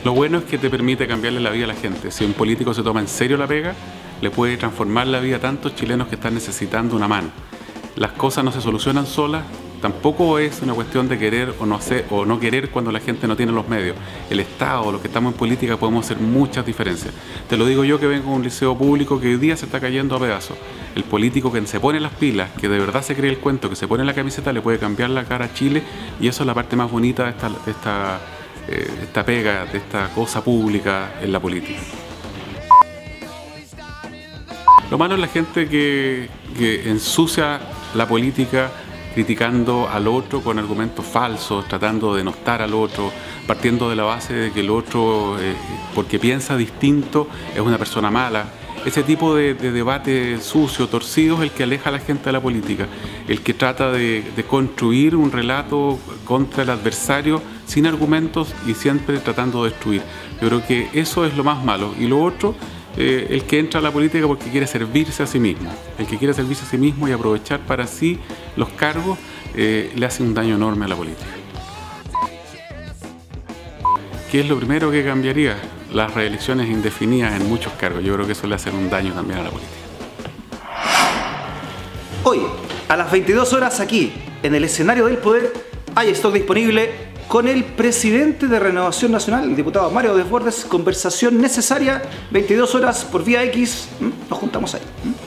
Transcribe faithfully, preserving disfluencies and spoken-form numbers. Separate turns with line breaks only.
Lo bueno es que te permite cambiarle la vida a la gente. Si un político se toma en serio la pega, le puede transformar la vida a tantos chilenos que están necesitando una mano. Las cosas no se solucionan solas, tampoco es una cuestión de querer o no, hacer, o no querer cuando la gente no tiene los medios. El Estado, los que estamos en política, podemos hacer muchas diferencias. Te lo digo yo que vengo de un liceo público que hoy día se está cayendo a pedazos. El político que se pone las pilas, que de verdad se cree el cuento, que se pone la camiseta, le puede cambiar la cara a Chile, y eso es la parte más bonita de esta, de esta, eh, esta pega, de esta cosa pública en la política. Lo malo es la gente que, que ensucia la política criticando al otro con argumentos falsos, tratando de denostar al otro, partiendo de la base de que el otro, eh, porque piensa distinto, es una persona mala. Ese tipo de, de debate sucio, torcido, es el que aleja a la gente de la política, el que trata de, de construir un relato contra el adversario sin argumentos y siempre tratando de destruir. Yo creo que eso es lo más malo. Y lo otro, eh, el que entra a la política porque quiere servirse a sí mismo. El que quiere servirse a sí mismo y aprovechar para sí los cargos, eh, le hace un daño enorme a la política. ¿Qué es lo primero que cambiaría? Las reelecciones indefinidas en muchos cargos. Yo creo que eso le hace un daño también a la política.
Hoy, a las veintidós horas aquí, en el escenario del poder, hay stock disponible con el presidente de Renovación Nacional, el diputado Mario Desbordes. Conversación necesaria, veintidós horas por vía X. Nos juntamos ahí.